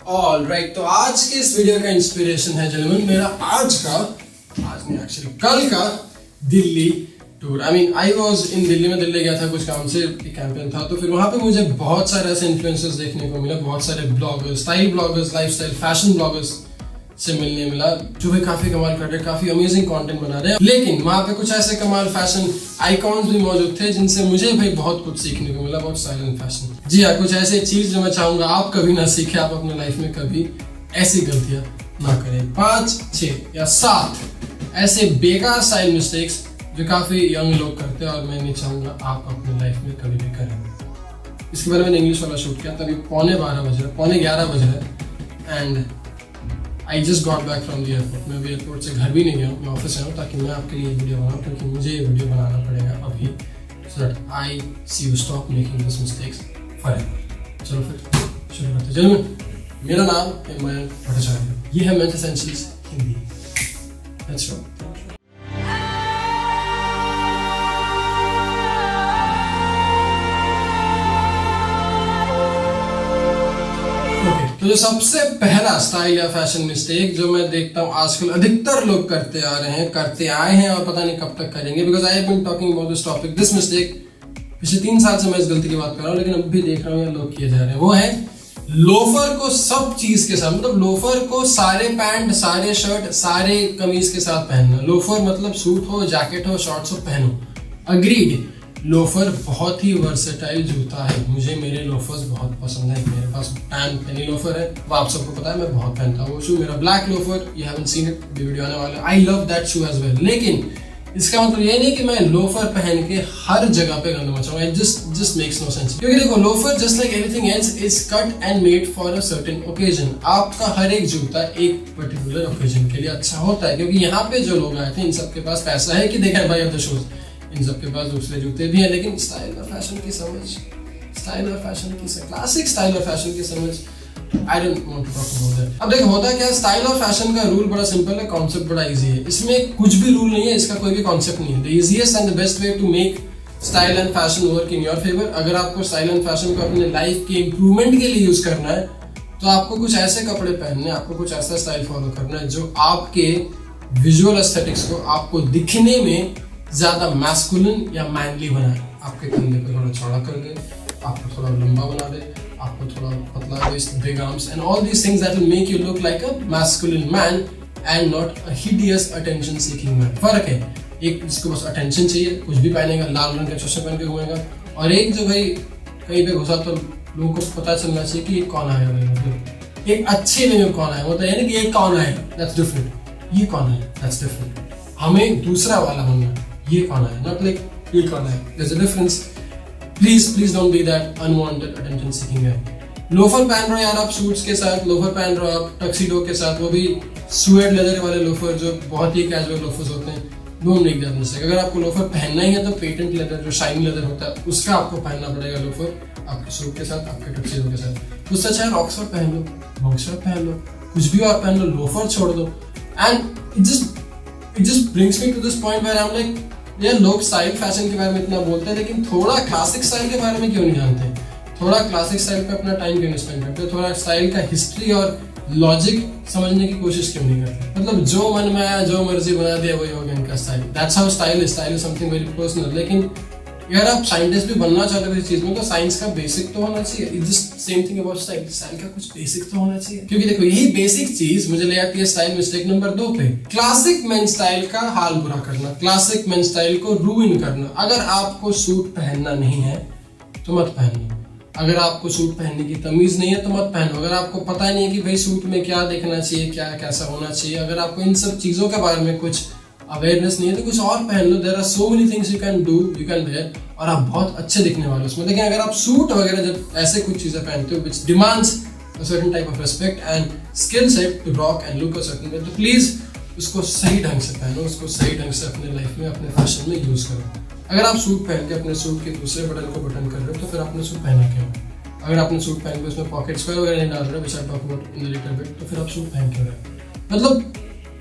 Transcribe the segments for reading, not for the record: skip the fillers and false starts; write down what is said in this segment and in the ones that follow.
Alright, तो आज के इस वीडियो का इंस्पिरेशन है जेंटलमैन मेरा कल का Delhi tour. I was in Delhi में दिल्ली गया था कुछ काम से, एक कैंपेन था, तो फिर वहां पे मुझे बहुत सारे ऐसे इन्फ्लुएंसर्स देखने को मिला, बहुत सारे bloggers, style bloggers, lifestyle fashion bloggers से मिलने मिला जो भी काफी कमाल कर रहे हैं, काफी अमेजिंग कंटेंट बना रहे हैं। लेकिन वहां पे कुछ ऐसे कमाल फैशन आइकॉन्स भी मौजूद थे जिनसे मुझे भाई बहुत कुछ सीखने को मिला, बहुत स्टाइल एंड फैशन। जी हाँ, कुछ ऐसे चीज जो मैं चाहूंगा आप कभी ना सीखे, आप अपने लाइफ में कभी ऐसी गलतियां ना करें। 5, 6 या 7 ऐसे बेकार स्टाइल मिस्टेक्स जो काफी यंग लोग करते हैं और मैं नहीं चाहूंगा आप अपने लाइफ में कभी भी करें। इसके बारे में मैंने इंग्लिश वाला शूट किया, तभी 11:15 बज रहा है, 11:15 बज रहा है and I just got back from the airport. मैं अभी एयरपोर्ट से घर भी नहीं गया हूँ, मैं ऑफिस आया हूँ ताकि मैं आपके लिए वीडियो बनाऊँ, क्योंकि मुझे ये वीडियो बनाना पड़ेगा अभी, so that I see you stop making this mistakes forever. चलो फिर शुरू करते हैं। चलो, मेरा नाम है मयंक भट्टाचार्य, ये है men's essentials Hindi. Let's go. तो जो सबसे पहला स्टाइल या फैशन मिस्टेक जो मैं देखता हूँ आजकल अधिकतर लोग करते आ रहे हैं, करते आए हैं और पता नहीं कब तक करेंगे, because I have been talking about this topic, this mistake पिछले 3 साल से मैं इस गलती की बात कर रहा हूँ, लेकिन अब भी देख रहा हूँ लोग किए जा रहे हैं। वो है लोफर को सब चीज के साथ, मतलब लोफर को सारे पैंट, सारे शर्ट, सारे कमीज के साथ पहनना। लोफर मतलब सूट हो, जैकेट हो, शॉर्ट्स हो, पहनो। अग्रीड, लोफर बहुत ही वर्सेटाइल जूता है, मुझे मेरे लोफर्स बहुत पसंद है। मेरे पास टैन पेनी लोफर है, वो आप सबको पता है, मैं बहुत पहनता हूँ वो शू। मेरा black loafer, you haven't seen it, video आने वाला है, I love that shoe as well. लेकिन इसका मतलब ये नहीं कि मैं लोफर पहन के हर जगह पे गंद मचाऊंगा, it just makes no sense. क्योंकि देखो, loafer just like anything else is cut and made for a certain occasion. आपका हर एक जूता एक पर्टिकुलर ओकेजन के लिए अच्छा होता है, क्योंकि यहाँ पे जो लोग आए थे इन सबके पास पैसा है कि they can buy the shoes, इन सबके पास दूसरे जूते भी हैं, लेकिन स्टाइल और फैशन की समझ, स्टाइल और फैशन की क्लासिक स्टाइल और फैशन की समझ, I don't want to talk about that. अब देखो होता क्या है, स्टाइल और फैशन का रूल बड़ा सिंपल है, कॉन्सेप्ट बड़ा इजी है, इसमें कुछ भी रूल नहीं है, इसका कोई भी कॉन्सेप्ट नहीं है। The easiest and the best way to make style and fashion work in your favour, अगर आपको स्टाइल एंड फैशन को अपने लाइफ के इंप्रूवमेंट के लिए यूज करना है, तो आपको कुछ ऐसे कपड़े पहनने, आपको कुछ ऐसा स्टाइल फॉलो करना है जो आपके विजुअल एस्थेटिक्स को, आपको दिखने में ज्यादा मैस्कुलिन या मैनली बनाए। आपके कंधे को थोड़ा चौड़ा कर दे, आपको थोड़ा लंबा बना दे, आपको थोड़ा पतला waist, big arms and all these things that will make you look like a masculine man and not a hideous attention seeking man. फर्क है, एक जिसको बस अटेंशन चाहिए, कुछ भी पहनेगा, लाल रंग के चश्मे पहन के घूमेगा, और एक जो भाई कहीं पे घुसा तो लोगों को पता चलना चाहिए कि ये कौन आया भाई, मतलब एक अच्छे वे में कौन आया, मतलब यानी कि ये कौन आया, दैट्स डिफरेंट, ये कौन है, दैट्स डिफरेंट। हमें दूसरा वाला होना, ये कौन है, नॉट लाइक ये कौन है, there's a difference. Please don't be that unwanted attention seeking guy. Loafer पहन रहे हो यार आप सूट्स के साथ, लोफर पहन रहे हो आप टक्सीडो के साथ, वो भी सुएड लेदर वाले लोफर जो बहुत ही कैजुअल लोफर्स होते हैं, डोंट मेक दैट मिस्टेक। अगर आपको लोफर पहनना ही है तो पेटेंट लेदर जो शाइन लेदर होता है उसका आपको पहनना पड़ेगा लोफर, आपके सूट के साथ, आपके टक्सीडो के साथ। उससे अच्छा है ऑक्सफोर्ड पहन लो, बॉक्सर पहन लो, कुछ भी और पहन लो, लोफर छोड़ दो। And it just brings me to this point where I'm like, यार लोग स्टाइल फैशन के बारे में इतना बोलते हैं, लेकिन थोड़ा क्लासिक स्टाइल के बारे में क्यों नहीं जानते? थोड़ा क्लासिक स्टाइल पे अपना टाइम क्यों नहीं स्पेंड करते? थोड़ा स्टाइल का हिस्ट्री और लॉजिक समझने की कोशिश क्यों नहीं करते? मतलब जो मन में आया, जो मर्जी बना दिया, वही हो गया इनका style. That's how style is something very personal. लेकिन यार आप साइंटिस्ट भी बनना चाहते हो इस चीज में, तो साइंस का बेसिक तो होना चाहिए। It's just same thing about style, style का कुछ बेसिक तो होना चाहिए, क्योंकि देखो यही बेसिक चीज मुझे ले आती है स्टाइल मिस्टेक नंबर 2 पे, क्लासिक मेन स्टाइल का हाल बुरा करना, क्लासिक मेन स्टाइल को रूइन करना। अगर आपको सूट पहनना नहीं है तो मत पहनो, अगर आपको सूट पहनने की तमीज नहीं है तो मत पहनो, अगर आपको पता नहीं है कि भाई सूट में क्या देखना चाहिए, क्या कैसा होना चाहिए, अगर आपको इन सब चीजों के बारे में कुछ अवेयरनेस नहीं है तो कुछ और पहन लो। There are so many things you can do, you can wear, और आप बहुत अच्छे दिखने वाले उसमें। लेकिन अगर आप सूट वगैरह जब ऐसे कुछ चीजें पहनते हो which demands a certain type of respect and skill set to rock and look a certain way, तो प्लीज उसको सही ढंग से पहनो, उसको सही ढंग से अपने लाइफ में, अपने फैशन में यूज करो। अगर आप सूट पहन के अपने सूट के दूसरे बटन को बटन कर रहे हो तो फिर आपने सूट पहना क्यों? अगर आपने सूट पहन के उसमें पॉकेट्स वगैरह नहीं डाल रहे हो, which I talk about in a little bit, तो फिर आप सूट पहन क्यों रहे? मतलब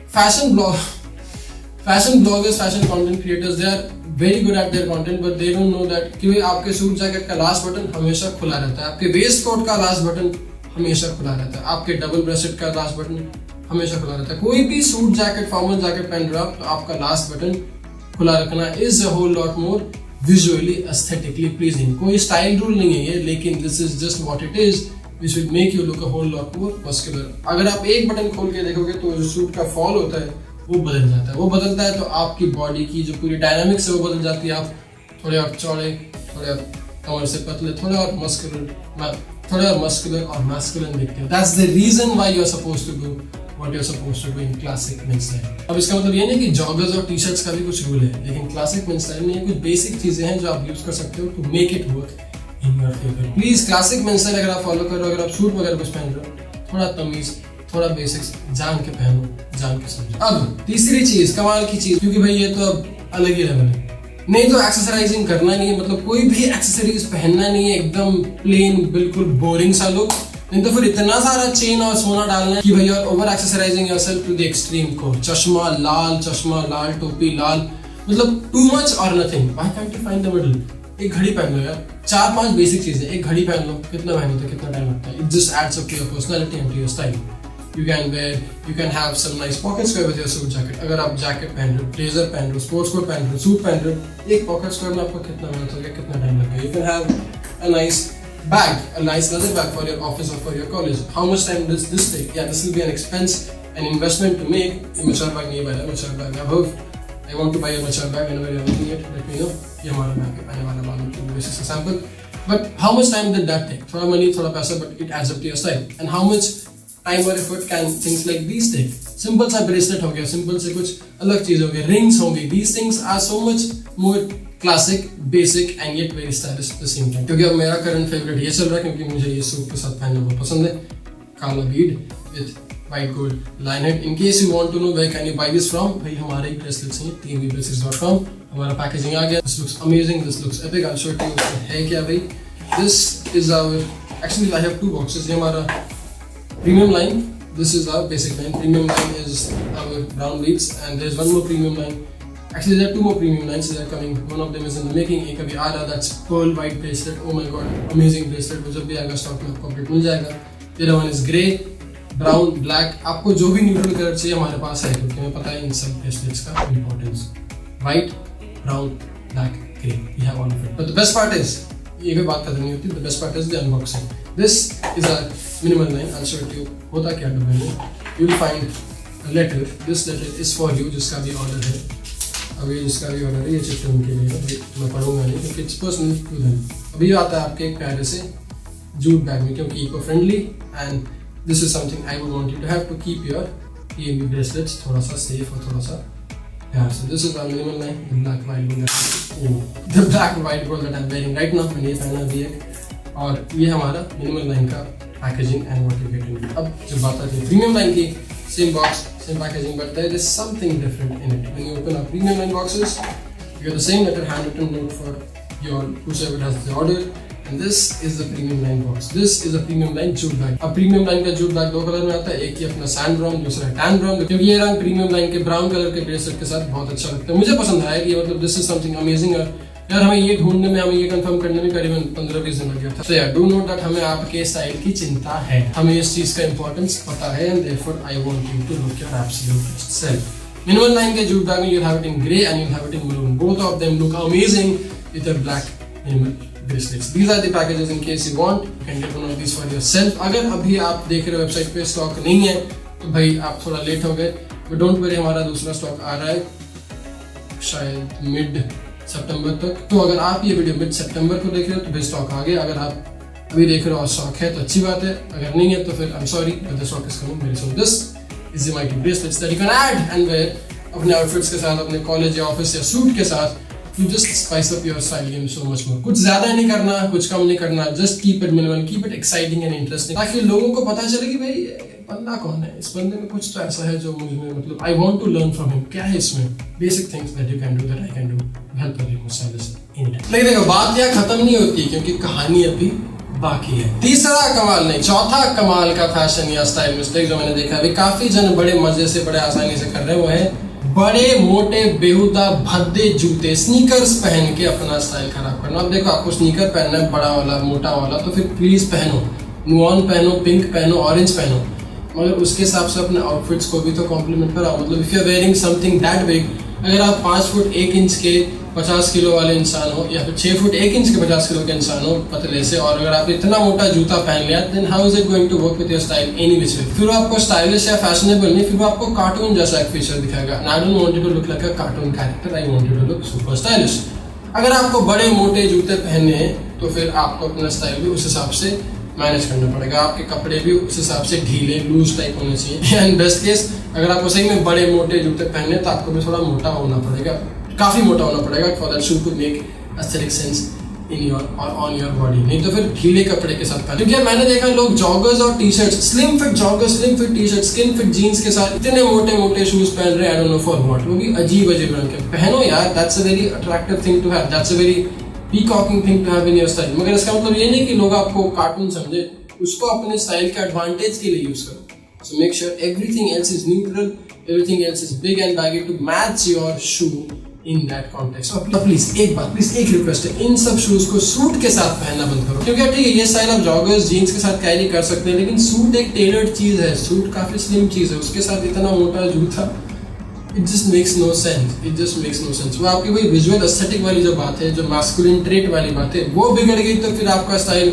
fashion bloggers, fashion content creators, they are very good at their content, but they don't know that कि आपके सूट जैकेट का लास्ट बटन हमेशा खुला रहता है, आपके वेस्ट कोट का लास्ट बटन हमेशा खुला रहता है, आपके डबल ब्रेस्टेड का लास्ट बटन हमेशा खुला रहता है। कोई भी सूट जैकेट फॉर्मल जैकेट पहन रहे हो तो आपका लास्ट बटन खुला रखना is a whole lot more visually aesthetically pleasing. कोई स्टाइल रूल नहीं है ये, लेकिन this is just what it is which will make you look a whole lot more muscular। अगर आप एक बटन खोल के देखोगे तो जो सूट का फॉल होता है वो बदल जाता है, वो बदलता है तो आपकी बॉडी की जो पूरी डायनामिक्स है वो बदल जाती है। आप थोड़े और चौड़े, थोड़े और कमर से पतले, थोड़े और मस्कुलर और मैस्कुलिन दिखते हो। That's the reason why you are supposed to do what you are supposed to do in classic men's style। अब इसका मतलब ये नहीं कि जॉगर्स और टी-शर्ट्स का भी कुछ रूल है, लेकिन क्लासिक मेंस स्टाइल में ये कुछ बेसिक चीजें हैं जो आप यूज कर सकते हो to make it work in your favour. Please classic men's style अगर आप फॉलो कर रहे हो, अगर आप सूट वगैरह कुछ पहन रहे हो, थोड़ा तमीज, थोड़ा बेसिक्स जान के पहनो, जान के समझो। अब तीसरी चीज, कमाल की चीज, क्योंकि भाई ये तो अब अलग ही लेवल है, नहीं तो एक्सरसाइजिंग करना नहीं है, मतलब कोई भी एक्सेसरीज पहनना नहीं है, एकदम प्लेन बिल्कुल बोरिंग सा लुक, नहीं तो फिर इतना सारा चेन और सोना डालना है कि भाई यार over exercising yourself to the extreme को। चश्मा लाल, टोपी लाल, मतलब टू मच और nothing. Why can't you find the middle? एक घड़ी पहन लो यार, 4-5 बेसिक चीजें, एक घड़ी पहन लो, कितना पहनो तो कितना टाइम लगता है। It just adds up to your personality and to your style. You can have some nice pocket square with your suit jacket। अगर आप जैकेट पहन रहे हो, ब्लेजर पहन रहे हो, स्पोर्ट्स कोट पहन रहे हो, सूट पहन रहे हो, एक पॉकेट स्क्वायर में आपको कितना मेहनत हो गया, कितना टाइम लगेगा। You can have a nice bag, a nice leather bag for your office or for your college। How much time does this take? Yeah, this will be an expense, an investment to make। mature bag नहीं है, mature bag। I want to buy a mature bag, whenever you're looking at, let me know। ये हमारा bag है, पहने वाला बालों की basis का sample. But how much time did that take? थोड़ा money, थोड़ा पैसा, but it adds up to your style। And how much time or effort can things like these take? Simple सा ब्रेसलेट हो गया, सिंपल से कुछ अलग चीज हो गया, रिंग्स हो गई। These things are so much more classic, basic and yet very stylish at the same time। क्योंकि अब मेरा करंट फेवरेट ये चल रहा है, क्योंकि मुझे ये सूट के साथ पहनना बहुत पसंद है। काला bead with white gold linehead। In case you want to know where can you buy this from, भाई हमारे ही ब्रेसलेट्स हैं, tnvbracelets.com। हमारा पैकेजिंग आ गया। This looks amazing, this looks epic। I'll show you है क्या भाई। This is our, actually I have 2 boxes। ये हमारा premium line, this is our basic line। Premium line is our brown beads and there is one more premium line। Actually there are 2 more premium lines that are coming। One of them is in the making। एक अभी आ रहा, that's pearl white bracelet। Oh my god, amazing bracelet। वो जब भी आएगा stock में आपको update मिल जाएगा। The other one is grey, brown, black, आपको जो भी न्यूट्रल कलर चाहिए हमारे पास है, क्योंकि हमें पता है इन सब ब्रेसलेट्स का importance. White, brown, black, grey, we have all of it. But the best part is, ये भी बात खत्म नहीं होती, the best part is the unboxing. This is our minimal line. I will show you होता क्या डब्बे में। You will find a letter. This letter is for you, जिसका भी ऑर्डर है। अभी जिसका भी ऑर्डर है ये चिट्ठी उनके लिए है, मैं पढ़ूंगा नहीं क्योंकि इट्स पर्सनल टू देम। अभी आता है आपके एक प्यारे से जूट बैग में, क्योंकि eco friendly and this is something I would want you to have to keep your TNV bracelets थोड़ा सा safe और थोड़ा सा प्यार से। This is our minimal line, the black white gold, the black white gold that I'm wearing right now। मैंने ये पहना भी है, और ये हमारा minimal line का packaging and what you get in। अब जब बात आती है premium line की, same box, same packaging, but there is something different in it। When you open up premium line boxes, you get the same letter, handwritten note for your whoever has the order। And this is the premium line box। This is a premium line jute bag। अब premium line का jute bag 2 colour में आता है, एक ही अपना sand brown, दूसरा tan brown। क्योंकि ये रंग premium line के brown कलर के ब्रेसलेट के साथ बहुत अच्छा लगता है, मुझे पसंद आया कि मतलब this is something amazing। और यार हमें ये ढूंढने में, हमें ये कंफर्म करने में करीबन 15-20 दिन लग गया था। So yeah, do note that हमें आपके स्टाइल की चिंता है, हमें इस चीज का इंपॉर्टेंस पता है, and therefore I want you to look your absolute best self। Minimal line के jute bag में you'll have it in grey and you'll have it in maroon। Both of them look amazing with a black minimal bracelets। These are the packages in case you want, you can get one of these for yourself। अगर अभी आप देख रहे हो website पे stock नहीं है तो भाई आप थोड़ा लेट हो गए, बट डोंट वरी, हमारा दूसरा स्टॉक आ रहा है शायद मिड सितंबर तक। तो अगर आप ये वीडियो मिड सितंबर को देख रहे हो तो भाई स्टॉक आ गया। अगर आप अभी देख रहे हो और स्टॉक है तो अच्छी बात है, अगर नहीं है तो फिर I am sorry, but the stock is coming very soon. This is the mighty bracelets that you can add and wear अपने आउटफिट्स के साथ, अपने कॉलेज या ऑफिस या सूट के साथ। You just spice up your style game so much more। कुछ ज्यादा नहीं करना, कुछ कम नहीं करना, just keep it minimal, keep it exciting and interesting, ताकि लोगों को पता चले कि भाई बंदा कौन है, इस बंदे में कुछ तो ऐसा है जो मुझे, मतलब I want to learn from him। क्या है इसमें basic things that you can do that I can do, help कर रही मुझसे anytime। लेकिन देखो बात यहाँ खत्म नहीं होती, क्योंकि कहानी अभी बाकी है। तीसरा कमाल नहीं, चौथा कमाल का फैशन या स्टाइल मिस्टेक जो मैंने देखा अभी काफी जन बड़े मजे से, बड़े आसानी से कर रहे हैं, वो है बड़े मोटे बेहुदा भद्दे जूते, स्नीकर्स पहन के अपना स्टाइल खराब करना। अब देखो आपको स्नीकर पहनना है बड़ा वाला, मोटा वाला, तो फिर प्लीज पहनो, नुआन पहनो, पिंक पहनो, ऑरेंज पहनो, मगर उसके हिसाब से अपने आउटफिट्स को भी तो कॉम्प्लीमेंट कराओ। मतलब if you are wearing something that big, अगर आप 5 फुट 1 इंच के 50 किलो वाले इंसान हो, या फिर 6 फुट 1 इंच के 50 किलो के इंसान हो पतले से, और अगर आप इतना मोटा जूता पहन लिया, then how is it going to work with your style any which way? फिर वो आपको स्टाइलिश या फैशनेबल नहीं, फिर वो आपको कार्टून जैसा एक फीचर दिखाएगा। I don't want you to look like a cartoon character, I want you to look super stylish. अगर आपको बड़े मोटे जूते पहनने हैं तो फिर आपको अपना स्टाइल भी उस हिसाब से मैनेज करना पड़ेगा। आपके कपड़े भी उस हिसाब से ढीले लूज टाइप होने चाहिए। एंड बेस्ट केस, अगर आपको सही में बड़े मोटे जूते पहनने तो आपको भी थोड़ा मोटा होना पड़ेगा, काफी मोटा होना पड़ेगा for that shoe to make aesthetic sense in your और ऑन योर बॉडी। नहीं तो फिर ढीले कपड़े के साथ पहने। क्योंकि मैंने देखा लोग जॉगर्स और T shirt, slim fit joggers, slim fit T shirt, skin fit jeans के साथ इतने मोटे मोटे शूज पहन रहे हैं, I don't know for what. वो भी अजीब अजीब रंग के। पहनो यार, that's a very attractive thing to have, that's a very peacocking thing to have in your style. मगर इसका मतलब ये नहीं कि लोग आपको कार्टून समझे, उसको अपने स्टाइल के एडवांटेज के लिए यूज करो। So make sure everything else is neutral, everything else is big and baggy to match your shoe in that context. और प्लीज एक रिक्वेस्ट है, इन सब शूज को सूट के साथ पहनना बंद करो। क्योंकि ठीक है, ये स्टाइल आप जॉगर्स जीन्स के साथ कैरी कर सकते हैं, लेकिन सूट एक टेलर्ड चीज है, सूट काफी स्लिम चीज है, उसके साथ इतना मोटा जूता, it just makes no sense, it just makes no sense. वो आपकी वही विजुअल एस्थेटिक वाली जो बात है, जो मास्कुलिन ट्रेट वाली बात है, वो बिगड़ गई तो फिर आपका स्टाइल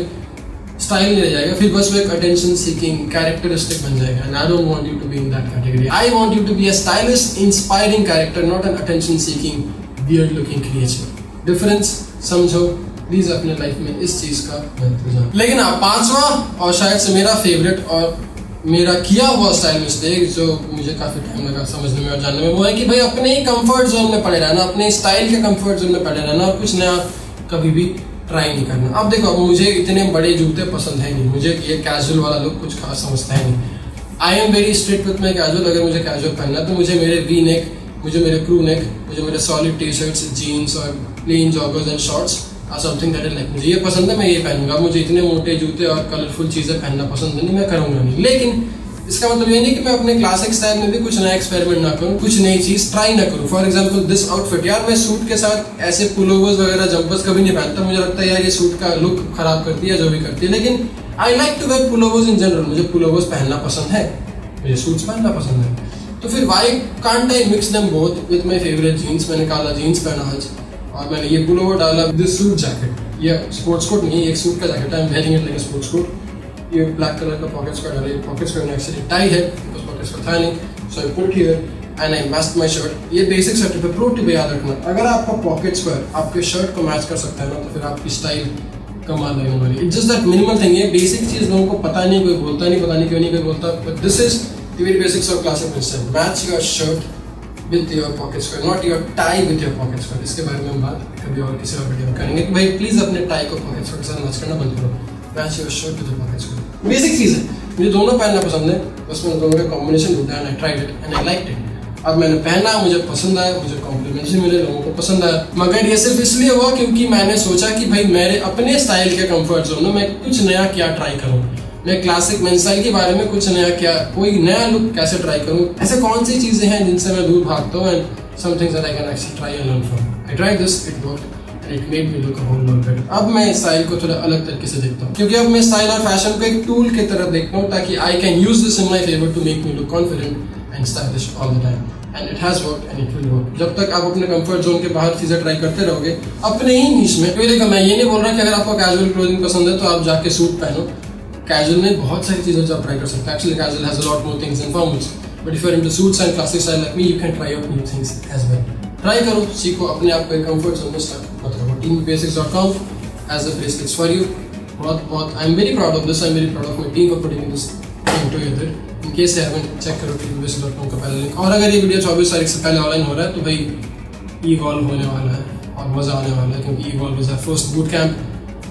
नहीं रह जाएगा, फिर बस वो एक अटेंशन सीकिंग कैरेक्टरिस्टिक बन जाएगा। And I don't want you to be in that category. I want you to be a stylish inspiring character, not an attention seeking weird looking creature. Difference समझो प्लीज अपने life में, इस चीज का महत्व जानो। लेकिन हाँ, 5वां और शायद से मेरा फेवरेट और मेरा किया हुआ स्टाइल मिस्टेक जो मुझे काफी टाइम लगा समझने में और जानने में, वो है कि भाई अपने ही कंफर्ट जोन में पड़े रहना, अपने स्टाइल के कंफर्ट जोन में पड़े रहना और कुछ नया कभी भी ट्राई नहीं करना। अब देखो, मुझे इतने बड़े जूते पसंद है नहीं, मुझे ये कैजुअल वाला लुक कुछ खास समझता है नहीं। I am very strict with my casual. अगर मुझे कैजुअल पहनना तो मुझे मेरे वी नेक, मुझे मेरे क्रू नेक, मुझे मेरे सॉलिड टी शर्ट्स, जीन्स और plain joggers and shorts are something that I like. मुझे ये पसंद है, मैं ये पहनूंगा। मुझे इतने मोटे जूते और कलरफुल चीजें पहनना पसंद नहीं, मैं करूंगा नहीं। लेकिन इसका मतलब ये नहीं कि मैं अपने क्लासिक स्टाइल में भी कुछ नया एक्सपेरिमेंट ना करूं, कुछ नई चीज ट्राई ना करूं। फॉर एग्जांपल दिस आउटफिट, यार मैं सूट के साथ ऐसे पुलोवर्स वगैरह जंपर्स कभी नहीं पहनता। मुझे लगता है यार ये सूट का लुक खराब करती है, जो भी करती है। लेकिन I like to wear pullovers in general, मुझे पुलोवर्स पहनना पसंद है, मुझे सूट्स पहनना पसंद है। तो फिर why can't I mix them both with my favourite jeans? मैंने काला जीन्स पहना आज और मैंने ये पुलोवर डाला, दिस सूट जैकेट। ये स्पोर्ट्स कोट नहीं, एक सूट का जैकेट है, I am wearing it like a sports coat. ये ब्लैक कलर का पॉकेट्स का डाला, पॉकेट्स का एक्चुअली टाई है, बिकॉज़ पॉकेट्स का था नहीं, so I put here and I matched my shirt. ये बेसिक सेट पे प्रो टिप याद रखना, अगर आपका पॉकेट्स पर आपके शर्ट को मैच कर सकता है ना, तो फिर आपकी स्टाइल कमाल लगने वाली। It's just that minimal thing, ये बेसिक चीज लोगों को पता नहीं, कोई बोलता नहीं, पता नहीं क्यों नहीं कोई बोलता, but this is the very basics of classic principle. Match your shirt with your pocket square, not your tie with your pocket square. इसके बारे में हम बात कभी और किसी और वीडियो में करेंगे कि भाई प्लीज अपने टाई को पॉकेट स्क्वायर के साथ मैच करना बंद करो। Match your shirt with your pocket square, basic चीज है। मुझे दोनों पहनना पसंद है, बस मैंने दोनों का कॉम्बिनेशन ढूंढा and I tried it and I liked it. अब मैंने पहना, मुझे पसंद आया, मुझे कॉम्प्लीमेंट्स भी मिले, लोगों को पसंद आया। मगर ये सिर्फ इसलिए हुआ क्योंकि मैंने सोचा कि भाई मेरे अपने स्टाइल के कंफर्ट जोन में मैं कुछ नया क्या ट्राई करूं, मैं क्लासिक मेन स्टाइल के बारे में कुछ नया क्या, कोई नया लुक कैसे ट्राई करूं, ऐसे कौन सी चीजें हैं जिनसे मैं दूर भागता हूं, and some things that I can actually try and learn from. I tried this, it worked and it made me look a whole lot better. अब मैं स्टाइल को थोड़ा अलग तरीके से देखता हूं, क्योंकि अब मैं स्टाइल और फैशन को एक टूल की तरह देखता हूं, ताकि I can use this in my favour to make me look confident and stylish all the time. And it has worked and it will work. जब तक आप अपने कंफर्ट जोन के बाहर चीजें ट्राई करते रहोगे अपने ही नीश में। क्योंकि देखो, मैं ये नहीं बोल रहा कि अगर आपको कैजुअल क्लोथिंग पसंद है तो आप जाके सूट पहनो। कैजुअल में बहुत सारी चीजें जो आप ट्राई कर सकते हैं। Actually casual has a lot more things in formals, but if you are into suits and classic style like me, you can try out new things as well. Try करो, सीखो, अपने आप को एक कंफर्ट जोन में start मत रखो। teambasics.com as a place it's for you। बहुत I am very proud of this, I am very proud of my team for putting this thing together. In case you haven't, check करो teambasics.com का पहला link. और अगर ये video 24 तारीख से पहले ऑनलाइन हो रहा है तो भाई evolve होने वाला है और मजा आने वाला है, क्योंकि evolve is our first boot camp।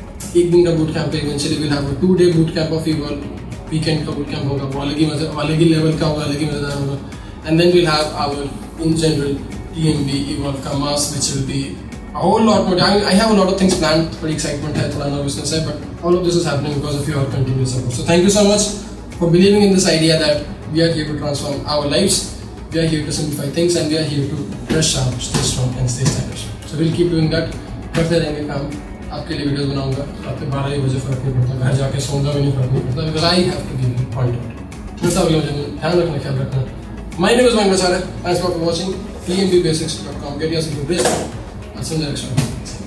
एक दिन का बूट कैंप है, eventually will have a 2-day boot camp of evolve। Weekend का बूट कैंप होगा, वो अलग ही मजा, अलग ही लेवल का होगा, अलग ही मजेदार होगा। And then will have our in general TMB evolve का mass, which will be a whole lot more। I have a lot of things planned, थोड़ी excitement है, थोड़ा nervousness है, but all of this is happening because of your continuous support। So thank you so much for believing in this idea that we are here to transform our lives, we are here to simplify things, and we are here to dress sharp, stay strong and stay stylish। So we'll keep doing that, करते रहेंगे काम, आपके लिए videos बनाऊंगा। रात के 12 बजे फर्क नहीं पड़ता, घर जाके सोऊंगा भी नहीं, फर्क नहीं पड़ता, because I have to give you content. मिलता हूँ मुझे, ध्यान रखना, ख्याल रखना। My name is Mayank Bachare, thanks for watching. PMBBasics.com, get yourself a bracelet. I'll see you next time.